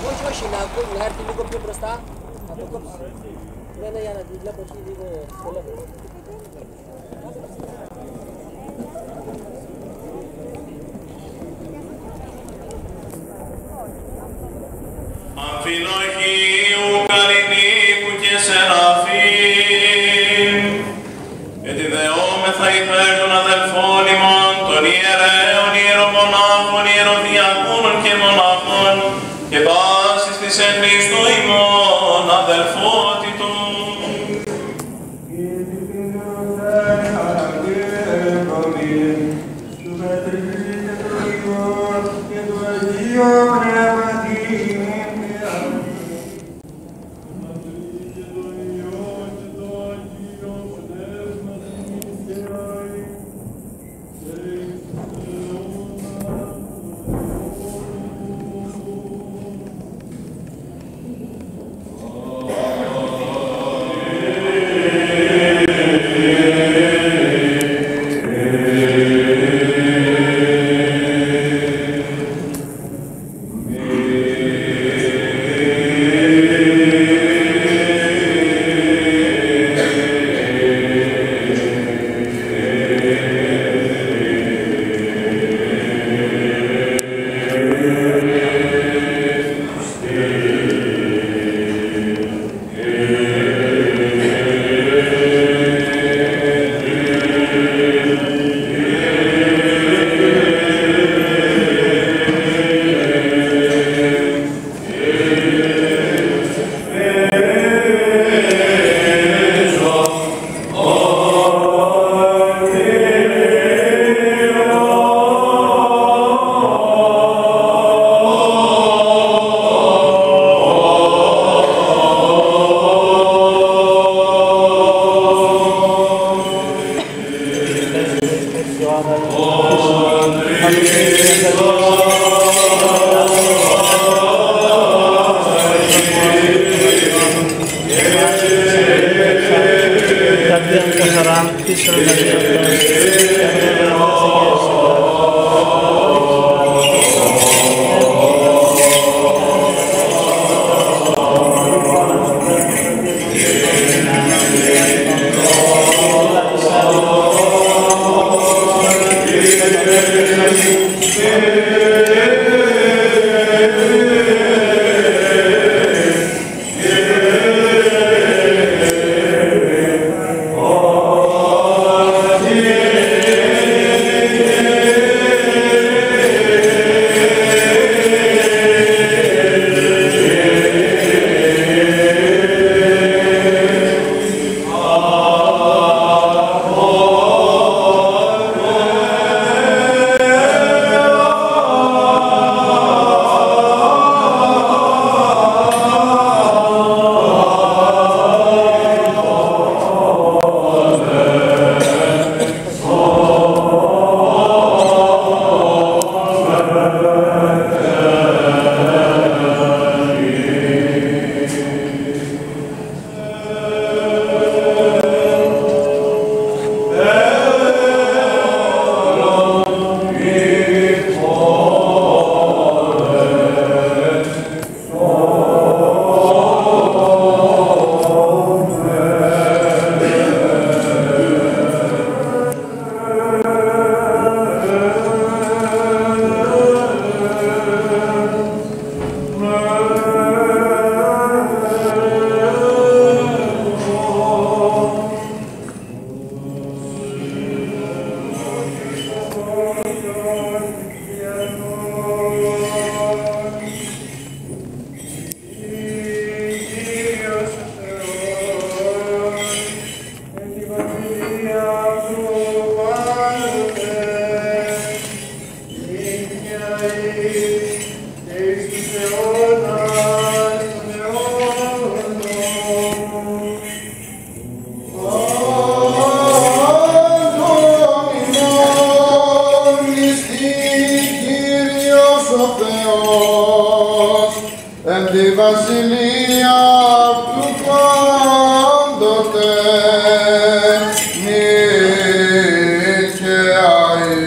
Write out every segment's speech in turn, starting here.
Όχι, όχι, να έρθει λίγο πιο μπροστά. Να το κόψει. Ναι, για να τη βλέπω εκεί λίγο δυσκολεύω. Αμφιλογίου Καρινίκου και Σεραφείμ, ετιδεόμεθα υπέρ των αδελφών ημών, των ιερέων, ιερομονάχων, ιεροδιακόνων και μονάχων, και πάσης της εν Χριστώ ημών αδελφότητων.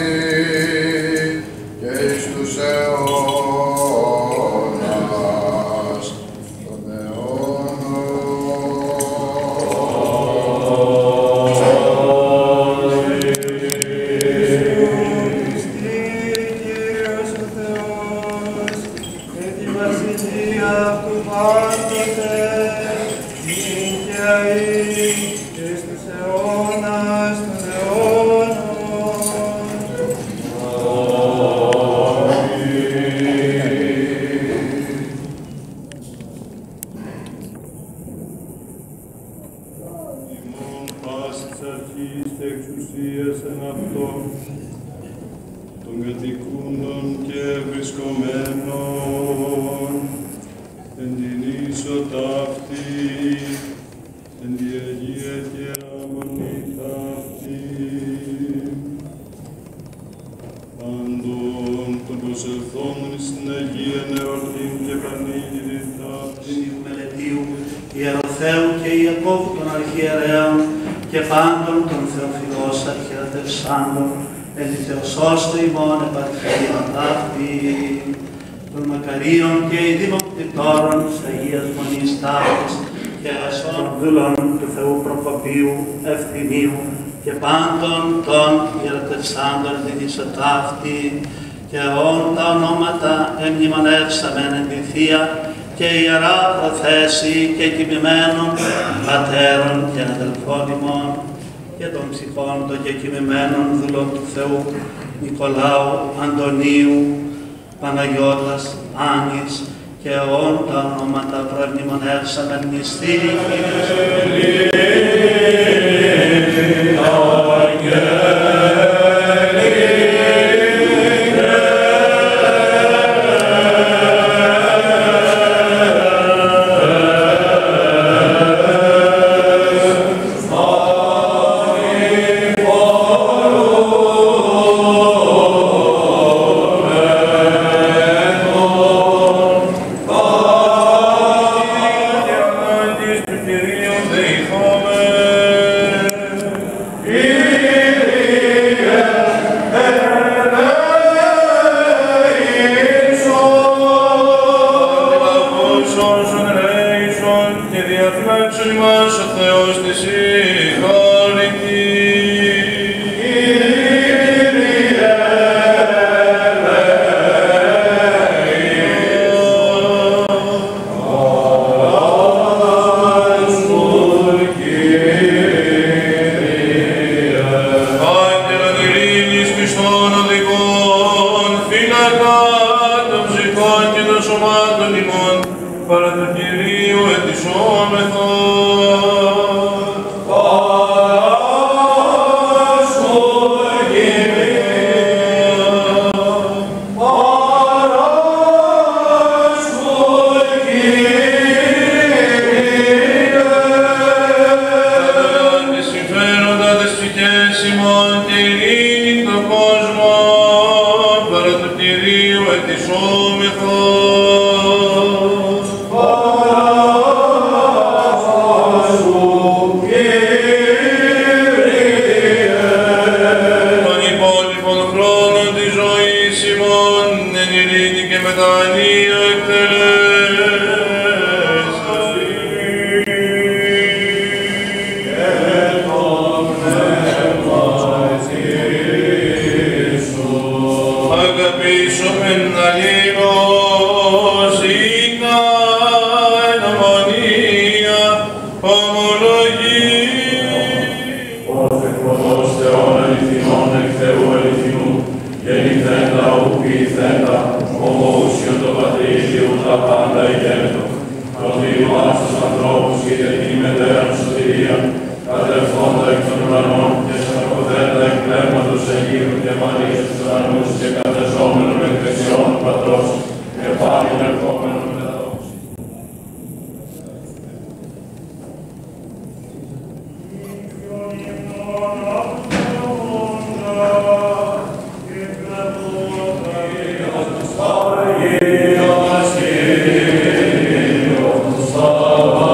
αιώνα. Αγία αυτού πάντοτε, νικαιαή και στους αιώνας των αιώνων. Ημών πάσης αρχής και εξουσίας εν αυτό, των κατοικούντων και βρισκομένων, εν την ίσο ταύτη, εν τη Αγία και αμονή ταύτη, πάντων των προσελθόντων στην Αγία εορτήν και πανήγυρη ταύτη, Μελετίου, Ιεροθέου και Ιακώβου των Αρχιερέων και πάντων των Θεοφιλός αρχιερατευσάντων, εν τη Θεοσώστου ημών επαρχία ταύτη, των Μακαρίων και ειδημοκτητόρων της Αγίας Μονής ταύτης και ασών δούλων του Θεού Προκοπίου Ευθυμίου και πάντων των ιερατευσάντων την ισοταύτη και όν τα ονόματα εμνημονεύσαμεν εν τη Θεία και ιερά προθέση και κοιμημένων πατέρων και αδελφών ημών και των ψυχών των και κοιμημένων δούλων του Θεού Νικολάου, Αντωνίου, Παναγιώτας, Άνης και όν τα ονόματα προεμνημονεύσαμεν μυστή Amen.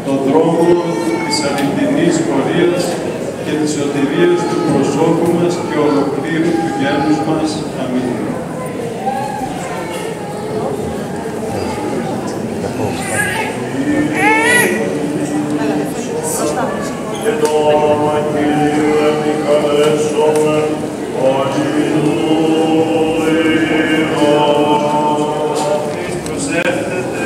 τον δρόμο της αληθινής πορείας και της σωτηρίας του προσώπου μας και ολοκλήρου του γένους μας. Αμήν. Και το όνομα Κυρίου επικαλέσομαι, Αλληλούια. Προσεύχεται.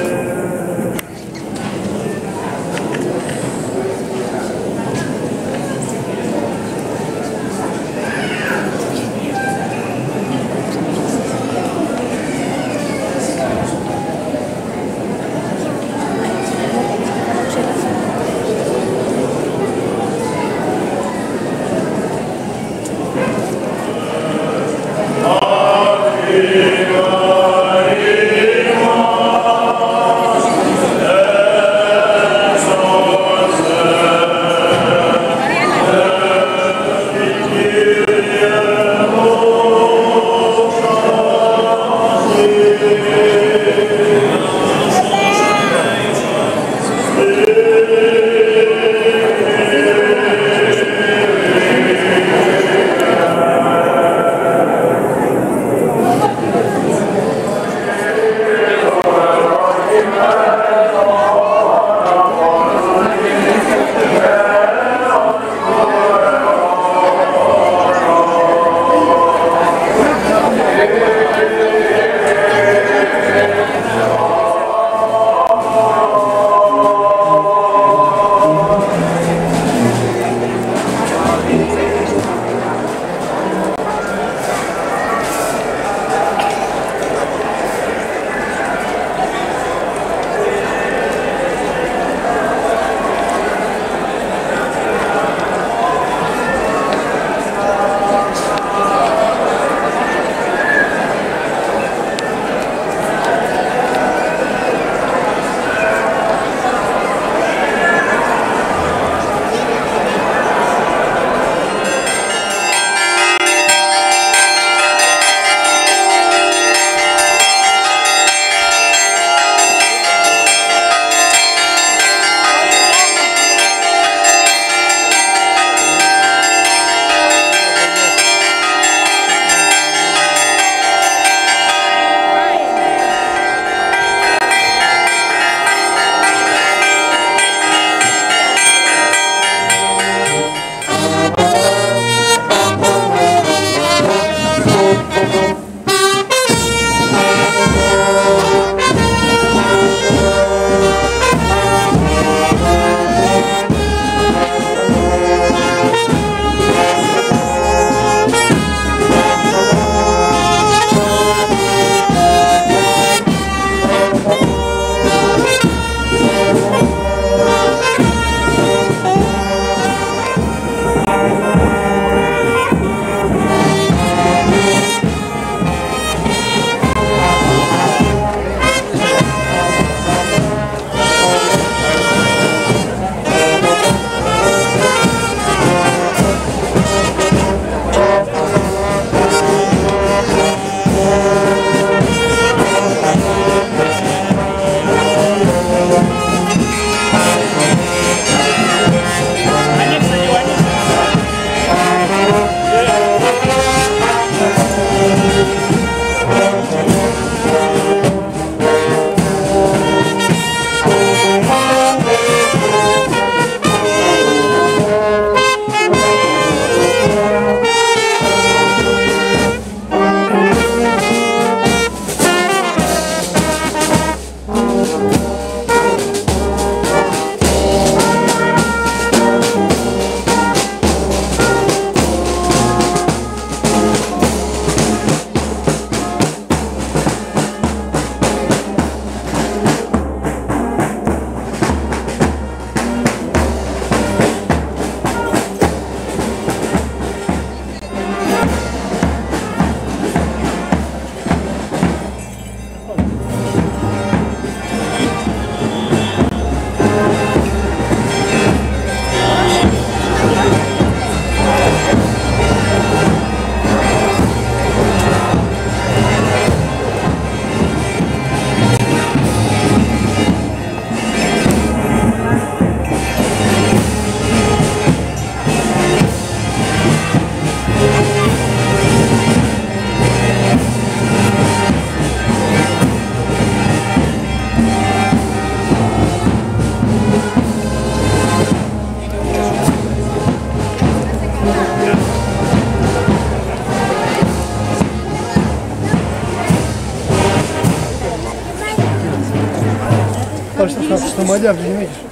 μαλλιά από τη γυναίκα σου.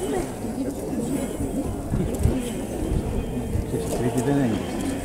Δεν είναι.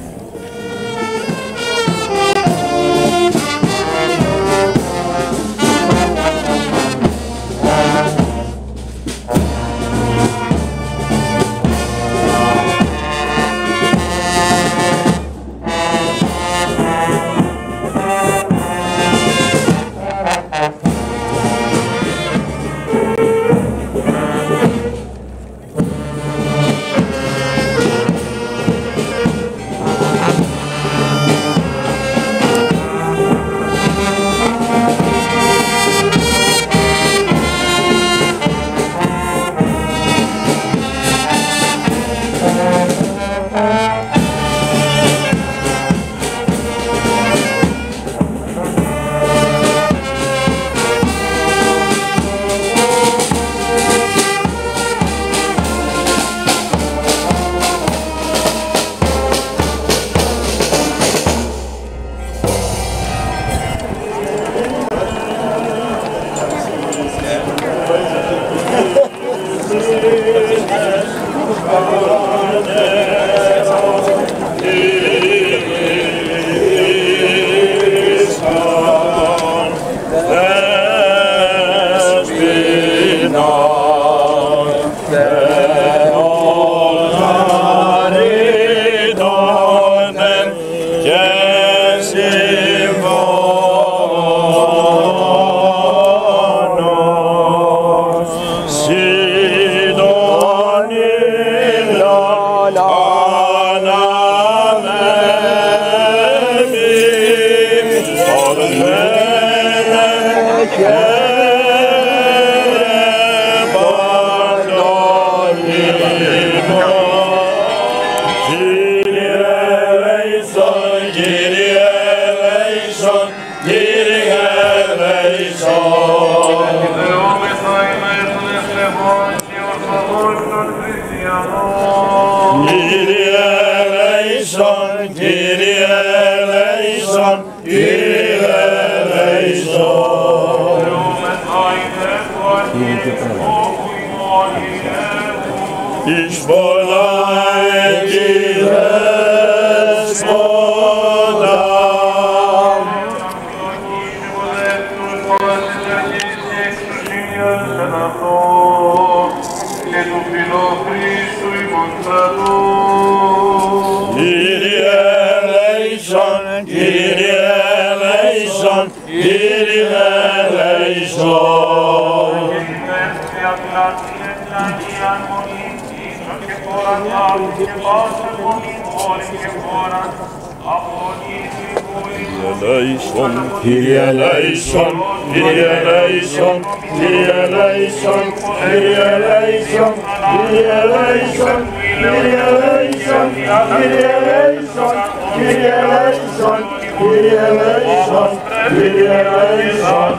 Kyrie eleison, Kyrie eleison, Kyrie eleison, Kyrie eleison, Kyrie eleison, Kyrie eleison, Kyrie eleison, Kyrie eleison, Kyrie eleison, Kyrie eleison,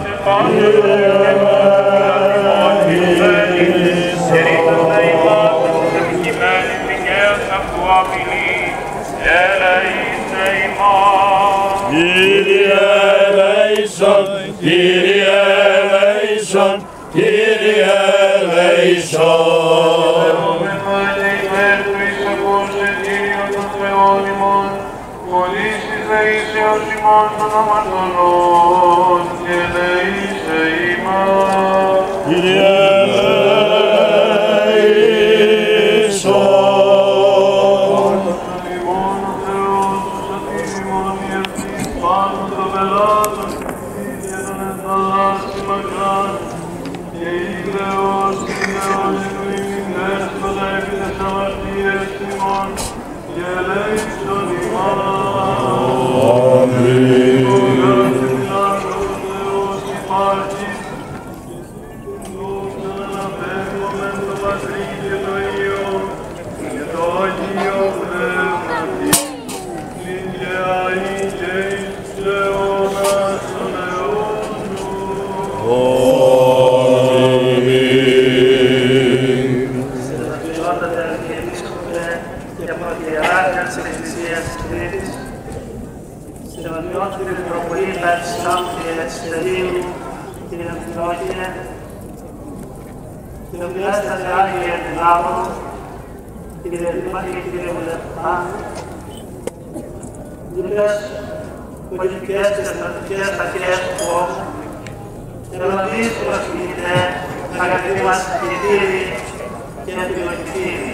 Kyrie eleison, Kyrie eleison. Θεοφιλέστατε Άγιε Ελλάδο, Κύριε Δήμα και Κύριε Βουλευτά, λοιπές πολιτικές και στρατικές αρχές του κόσμου, ευλογείς προσφυγητέ, αγαπητοί μας κοιτήροι και επιλογητήροι.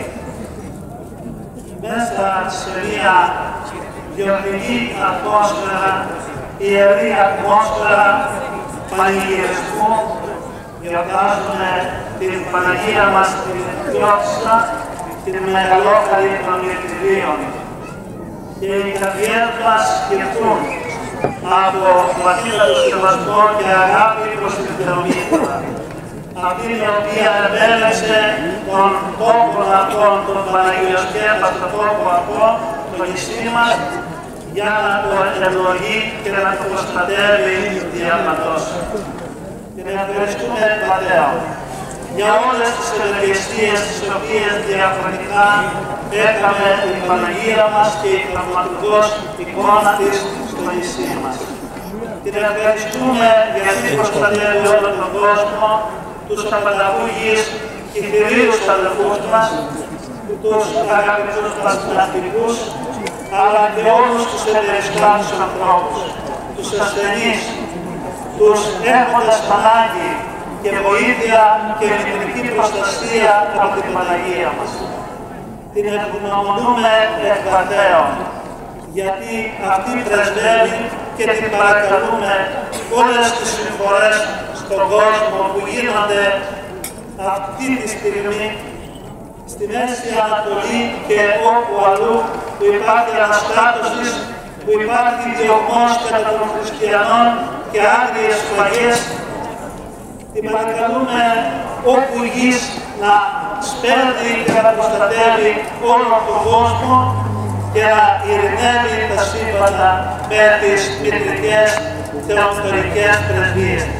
Μέσα σε μια γιορτινή ατμόσφαιρα, ιερή ατμόσφαιρα πανηγυρισμού, γιορτάζουμε την Παναγία μας την Θεότισσα, την μεγαλόκαρη των μυρτηρίων. Και οι καρδιές μας σκεφτούν από βαθύτατο σεβασμό και αγάπη προς την Θεομήτρα, αυτήν η οποία επέλεξε τον τόπο αυτόν, τον Παναγιοσκέπαστο τόπο αυτόν, το νησί μας, για να το ευλογεί και να το προστατεύει διαπαντός. Και να ευχαριστούμε Πατέρα για όλες τις ευεργεσίες τις οποίες διαφορετικά έκαμε η Παναγία μας και η πραγματικός εικόνα της στο νησί μας. Την ευχαριστούμε γιατί προστατεύει όλο τον κόσμο, τους απανταχούγεις και κυρίους αδελφούς μας, τους αγαπητούς μας ναυτικούς, αλλά και όλους τους εταιριστάς ανθρώπους, τους ασθενείς, τους έχοντας ανάγκη και βοήθεια και μητρική προστασία από την Παναγία μας. Την ευγνωμονούμε εκ Πατέων, γιατί αυτή πρεσβεύει και την παρακαλούμε όλες τις συμφορές στον κόσμο που γίνονται αυτή τη στιγμή στη Μέση Ανατολή και όπου αλλού που υπάρχει αναστάτωση, που υπάρχει διωγμός κατά των χριστιανών και άγριες σφαγές. Την παρακαλούμε όπου γης να σπέρνει και να προστατεύει όλο τον κόσμο και να ειρηνεύει τα σύμπαντα με τις μητρικές θεοτορικές πρεσβείες της.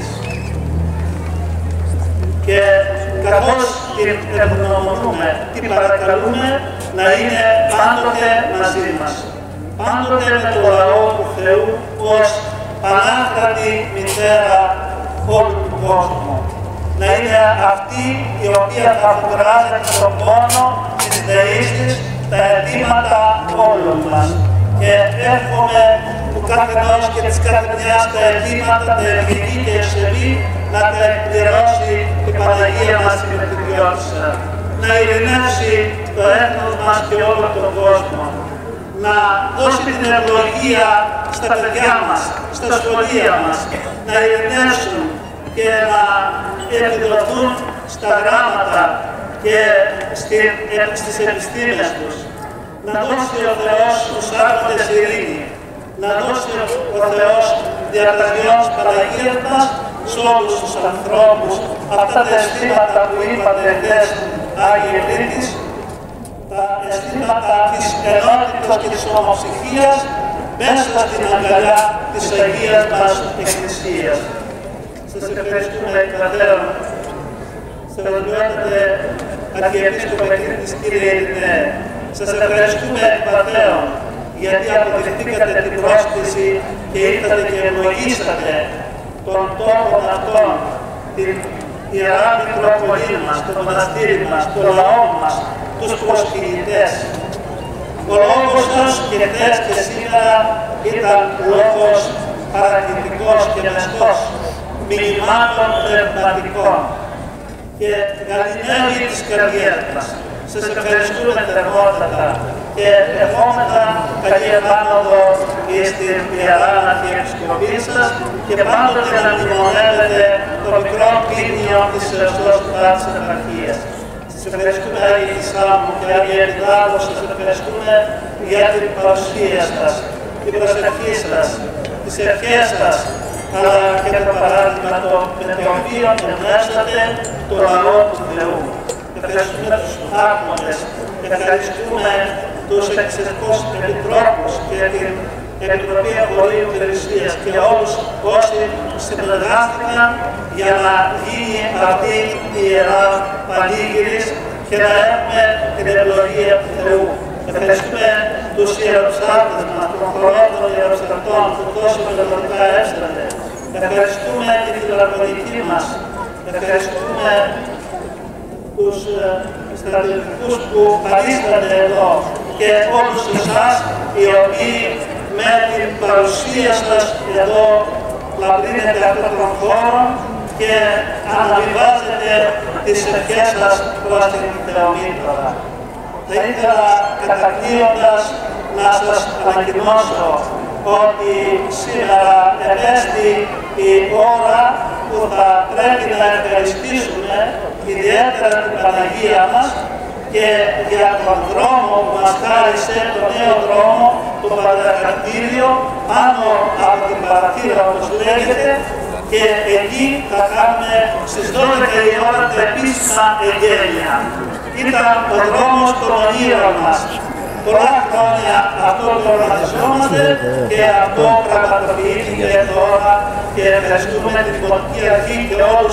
Και καθώς την ευγνωμονούμε, την παρακαλούμε να είναι πάντοτε μαζί μας. Πάντοτε με το λαό του Θεού ως πανάκρατη μητέρα όλου του κόσμου. Να είναι αυτή η οποία θα αποκράζεται τον πόνο της δεής της, τα αιτήματα όλων μας. Και εύχομαι του κάθε ενός και της κάθε μιας τα αιτήματα, τα ευγενή και ευσεβή, να τα εκπληρώσει η Παναγία μας η Μητριώτισσα. Να ειρηνεύσει το έθνος μας και όλο τον κόσμο. Να δώσει την ευλογία στα παιδιά μας, στα σχολεία μας, να ειρηνεύσουν και να επιδοθούν στα γράμματα και στις επιστήμες τους. Να δώσει ο Θεός στους άρχοντες ειρήνη. Να δώσει ο Θεός διαταγιώς Παναγίας μας σε όλους τους ανθρώπους αυτά τα αισθήματα που είπατε χθες, Άγιε Κρήτης, τα αισθήματα της ενότητας και της ομοψυχίας μέσα στην αγκαλιά της Αγίας μας Εκκλησίας. Σας ευχαριστούμε εκ Πατέρων. Θεολογιότατε Αρχιεπίσκοπε Κρήτης, κύριε Ειρηναίε. Σας ευχαριστούμε εκ Πατέρων, γιατί αποδεχτήκατε την πρόσκληση και ήρθατε και ευλογήσατε τον τόπο αυτόν, την Ιερά Μητρόπολη μας, το μοναστήρι μας, το λαό μας, τους προσφυγητές. Ο λόγος σας και χθες και σήμερα ήταν λόγος παρακριτικός και μεστός, μηνυμάτων πνευματικών και γαλινεύει τις καρδιές μας. Σας ευχαριστούμε θερμότατα και ευχόμεθα καλή επάνωδο στην Ιερά Αρχιεπισκοπή σας και πάντοτε να μνημονεύετε το μικρό κλίνιο της Ιεραστός Κράτης Επαρχίας. Σας ευχαριστούμε Άγιε Θησάμου και Άγιε Ελλάδο, σας ευχαριστούμε για την παρουσία σας, την προσευχή σας, τις ευχές σας, αλλά και το παράδειγμα με το οποίο ευνέσατε το λαό του Θεού. Ευχαριστούμε τους άρχοντες, ευχαριστούμε τους εξαιρετικούς επιτρόπους και την Επιτροπή Αγωλίου Εκκλησίας και όλους όσοι συνεργάστηκαν για να γίνει αυτή η Ιερά Πανήγυρης και να έχουμε την ευλογία του Θεού. Ευχαριστούμε τους ιεροσάρτες μας, των χωρών των ιεροσαρτών που τόσο μελλοντικά έστρατε. Ευχαριστούμε την φιλαρμονική μας. Ευχαριστούμε τους στρατιωτικούς που παρίστανται εδώ και όλους εσάς οι οποίοι με την παρουσία σας εδώ λαμπρύνετε αυτόν τον χώρο και αναβιβάζετε τις ευχές σας προς την Θεομήτρα. Θα ήθελα κατακλείοντας να σας ανακοινώσω ότι σήμερα ευέστη η ώρα που θα πρέπει να ευχαριστήσουμε ιδιαίτερα την Παναγία μας και για τον δρόμο που μας χάρισε, τον νέο δρόμο, το Πατραχαρτήριο, πάνω από την παραθύρα όπως λέγεται, και εκεί θα κάνουμε στις 12 η ώρα τα επίσημα εγγένεια. Ήταν ο δρόμος των ονείρων μας. Πολλά χρόνια αυτό το οργανιζόμαστε και αυτό πραγματοποιήθηκε τώρα και ευχαριστούμε την Δημοτική Αρχή και όλους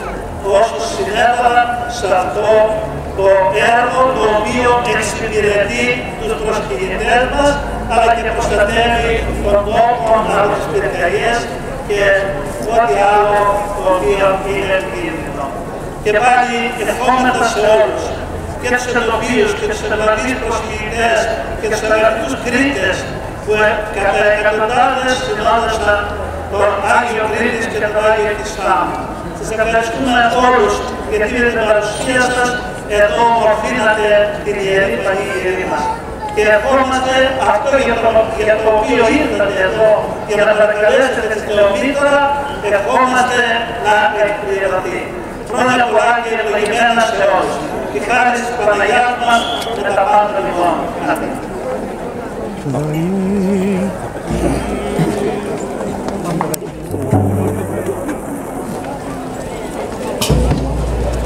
όσους συνέβαλαν σε αυτό το έργο το οποίο εξυπηρετεί τους προσφυγητές μας αλλά και προστατεύει τον τόπο από τις πυρκαγιές και ό,τι άλλο το οποίο είναι επικίνδυνο. Και πάλι ευχόμεθα σε όλους, και τους εντοπίους και τους ευλαβείς προσφυγητές και τους αγαπητούς Κρήτες που κατά εκατοντάδες συνόδευσαν τον Άγιο Κρήτης και τον Άγιο Χρυσάμ. Σας ευχαριστούμε όλους γιατί με την παρουσία σας εδώ μορφήνατε την Ιερή Πανηγυρή μας. Και ευχόμαστε αυτό για το οποίο ήρθατε εδώ για να παρακαλέσετε τη Θεομήτρα, ευχόμαστε να εκπληρωθεί. Χρόνια πολλά και ευλογημένα σε όλους. Η χάρη της Παναγιάς μας με τα πάντα λοιπόν.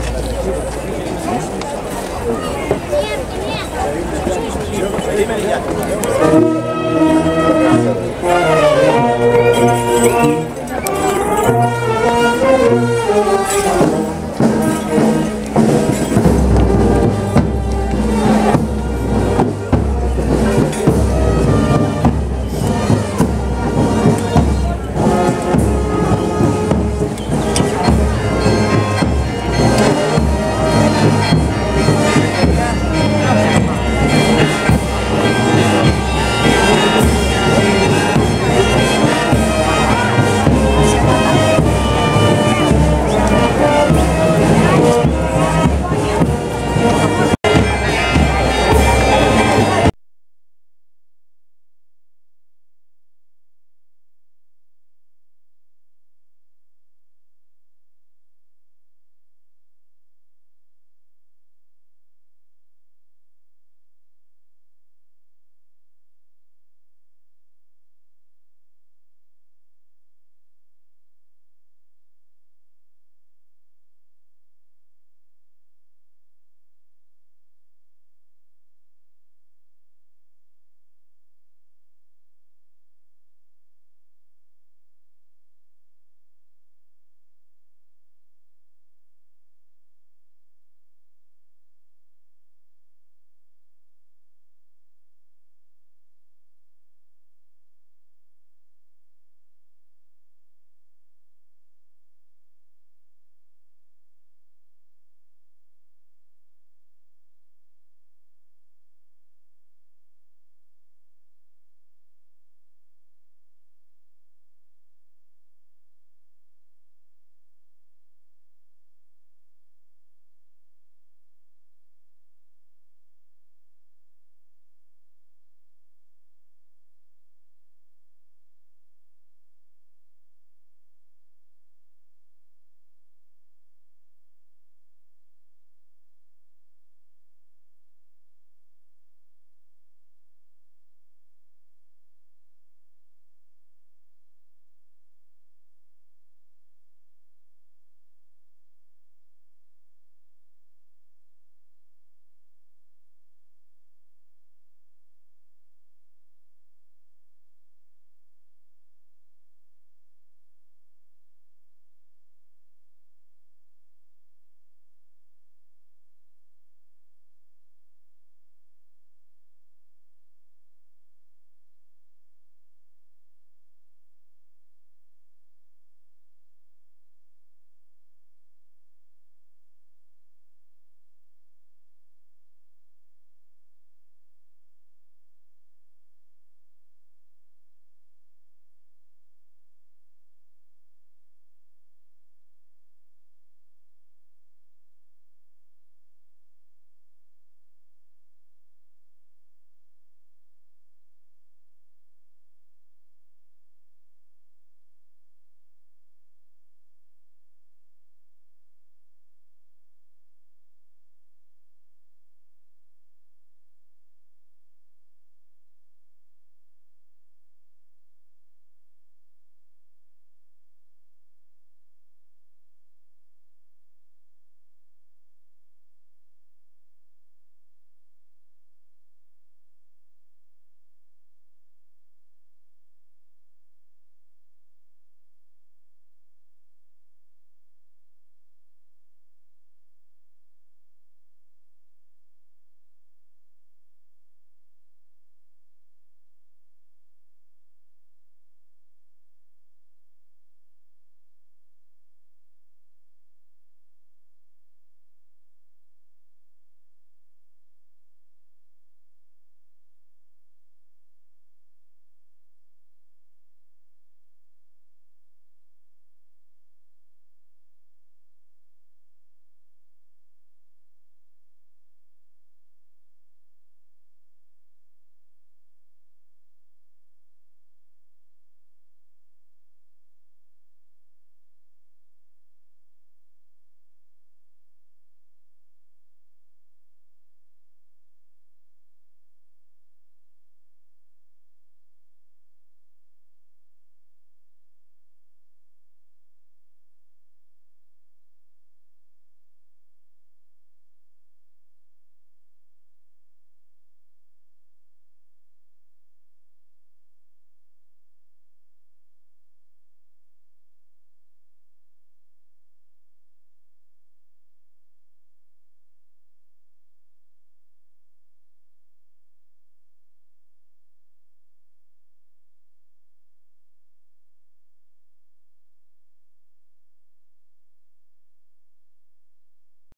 Amen.